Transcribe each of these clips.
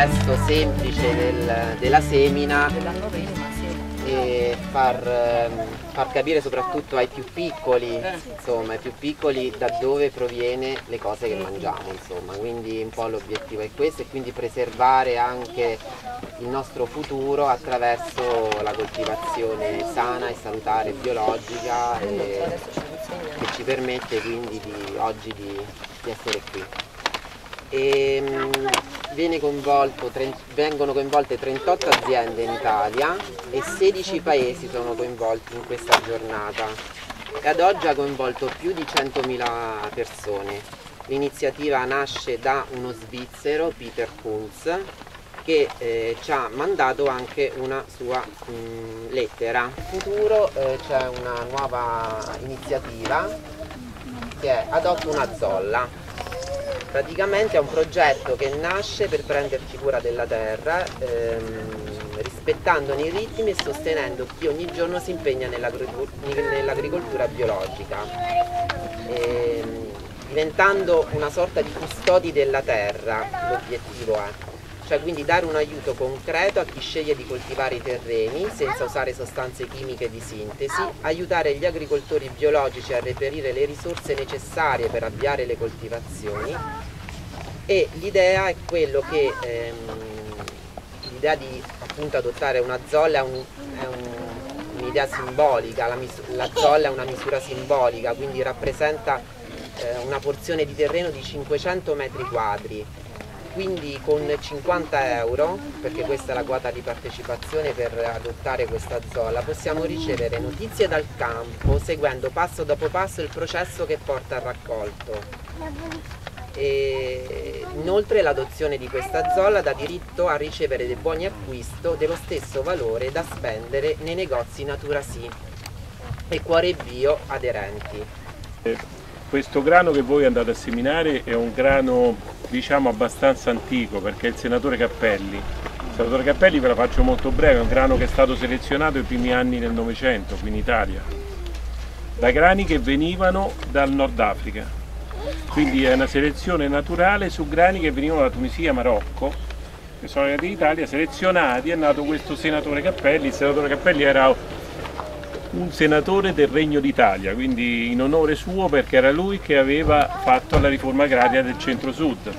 gesto semplice della semina e far capire soprattutto ai più piccoli, insomma, ai più piccoli da dove proviene le cose che mangiamo, insomma. Quindi un po' l'obiettivo è questo, e quindi preservare anche il nostro futuro attraverso la coltivazione sana e salutare biologica, che ci permette quindi oggi di essere qui. Vengono coinvolte 38 aziende in Italia e 16 paesi sono coinvolti in questa giornata, e ad oggi ha coinvolto più di 100.000 persone. L'iniziativa nasce da uno svizzero, Peter Kunz, che ci ha mandato anche una sua lettera. In futuro c'è una nuova iniziativa che è Adotta una zolla. Praticamente è un progetto che nasce per prenderci cura della terra, rispettandone i ritmi e sostenendo chi ogni giorno si impegna nell'agricoltura biologica, diventando una sorta di custodi della terra. L'obiettivo è, cioè, quindi dare un aiuto concreto a chi sceglie di coltivare i terreni senza usare sostanze chimiche di sintesi, aiutare gli agricoltori biologici a reperire le risorse necessarie per avviare le coltivazioni. E l'idea è quello che l'idea di appunto adottare una zolla è un'idea simbolica. La zolla è una misura simbolica, quindi rappresenta una porzione di terreno di 500 metri quadri. Quindi con 50 euro, perché questa è la quota di partecipazione per adottare questa zolla, possiamo ricevere notizie dal campo, seguendo passo dopo passo il processo che porta al raccolto. E inoltre l'adozione di questa zolla dà diritto a ricevere dei buoni acquisto dello stesso valore da spendere nei negozi Natura Sì e Cuore Bio aderenti. Questo grano che voi andate a seminare è un grano, diciamo, abbastanza antico, perché è il senatore Cappelli. Il senatore Cappelli, ve la faccio molto breve, è un grano che è stato selezionato nei primi anni del Novecento qui in Italia, da grani che venivano dal Nord Africa. Quindi è una selezione naturale su grani che venivano da Tunisia, Marocco, che sono arrivati in Italia, selezionati. È nato questo senatore Cappelli. Il senatore Cappelli era un senatore del Regno d'Italia, quindi in onore suo, perché era lui che aveva fatto la riforma agraria del centro-sud.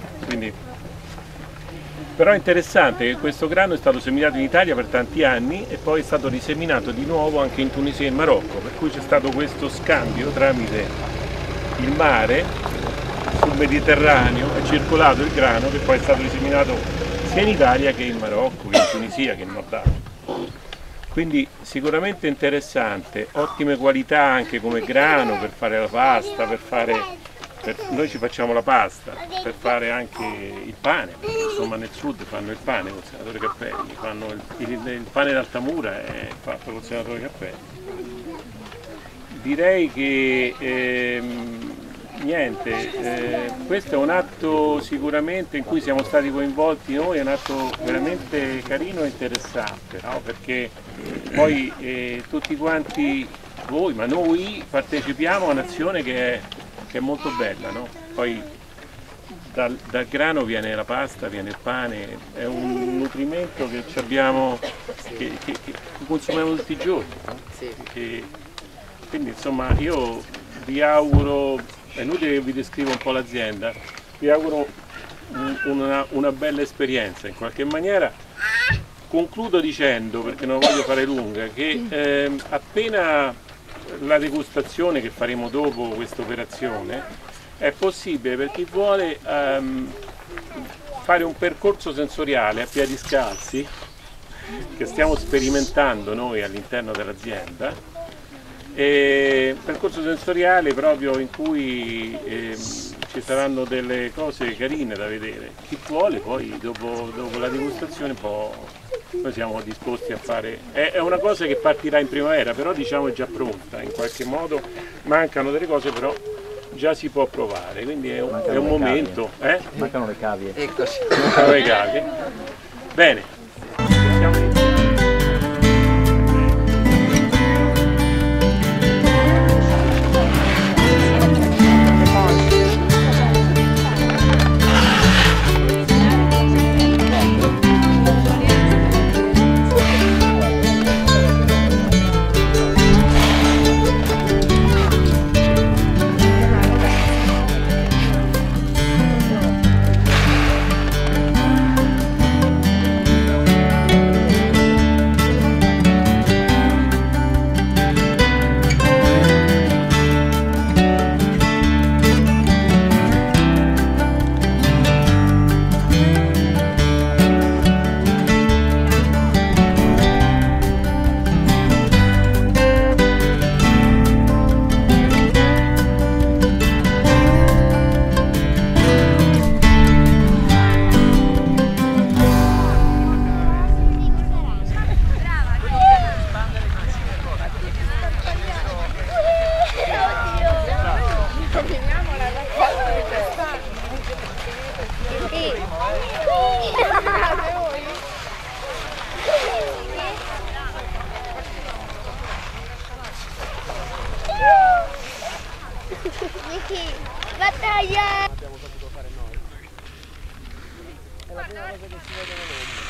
Però è interessante che questo grano è stato seminato in Italia per tanti anni e poi è stato riseminato di nuovo anche in Tunisia e in Marocco, per cui c'è stato questo scambio tramite il mare. Sul Mediterraneo è circolato il grano, che poi è stato riseminato sia in Italia che in Marocco, che in Tunisia, che in Nord Africa. Quindi sicuramente interessante, ottime qualità anche come grano per fare la pasta, noi ci facciamo la pasta, per fare anche il pane, perché insomma nel sud fanno il pane col senatore Cappelli, fanno il pane d'Altamura è fatto col senatore Cappelli. Direi che questo è un atto sicuramente in cui siamo stati coinvolti noi, è un atto veramente carino e interessante, no? Perché poi tutti quanti voi, ma noi partecipiamo a un'azione che è molto bella, no? Poi dal grano viene la pasta, viene il pane, è un nutrimento che abbiamo, che consumiamo tutti i giorni, no? Quindi insomma io vi auguro, è inutile che vi descrivo un po' l'azienda, vi auguro una bella esperienza in qualche maniera. Concludo dicendo, perché non voglio fare lunga, che appena la degustazione che faremo dopo questa operazione è possibile per chi vuole fare un percorso sensoriale a piedi scalzi che stiamo sperimentando noi all'interno dell'azienda. Percorso sensoriale proprio in cui ci saranno delle cose carine da vedere. Chi vuole poi dopo la degustazione noi siamo disposti a fare. È una cosa che partirà in primavera, però diciamo è già pronta in qualche modo, mancano delle cose però già si può provare, quindi è un momento. Mancano le cavie. Eccoci. Mancano le cavie. Bene. Battaglia! Abbiamo saputo fare noi. È la prima cosa che si vede nel mondo.